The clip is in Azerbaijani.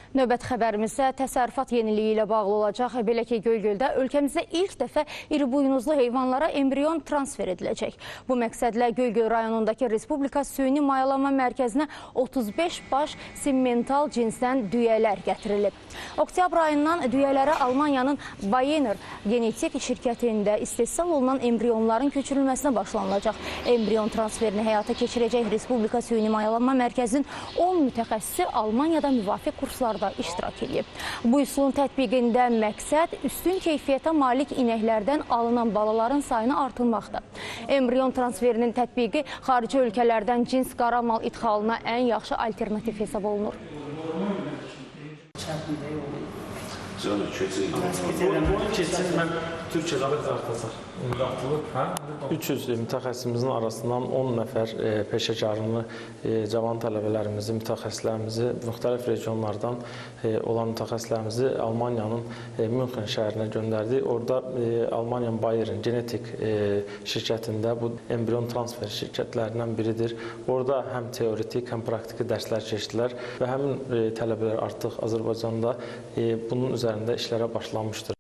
Növbəti xəbərimizdə təsərrüfat yeniliyi ilə bağlı olacaq. Belə ki, Göygöldə ölkəmizdə ilk dəfə iri buynuzlu heyvanlara embrion transfer ediləcək. Bu məqsədlə Göygöl rayonundakı Respublika Süni Mayalanma Mərkəzinə 35 baş simmental cinsdən düyələr gətirilib. Oktyabr ayından düyələrə Almaniyanın Bayer genetik şirkətində istehsal olunan embrionların köçürülməsinə başlanılacaq. Embrion transferini həyata keçirəcək Respublika Süni Mayalanma Mərkəzinin 10 mütəxəssisi Almaniyada müvafiq kurslarda iştirak edib. Bu üsulun tətbiqində məqsəd üstün keyfiyyətə malik inəklərdən alınan balaların sayını artırmaqdır. Embrion transferinin tətbiqi xarici ölkələrdən cins qara mal idxalına ən yaxşı alternativ hesab olunur. Mən Türkiyədə artırılır. 300 mütəxəssisimizin arasından 10 nəfər peşəkarını, cavan tələbələrimizi, mütəxəssislərimizi, müxtəlif regionlardan olan mütəxəssislərimizi Almaniyanın Münxen şəhərinə göndərdik. Orada Almaniyanın Bayer'in genetik şirkətində bu embrion transfer şirkətlərindən biridir. Orada həm teoretik, həm praktiki dərslər keçdilər və həmin tələbələr artıq Azərbaycanda bunun üzərində işlərə başlanmışdır.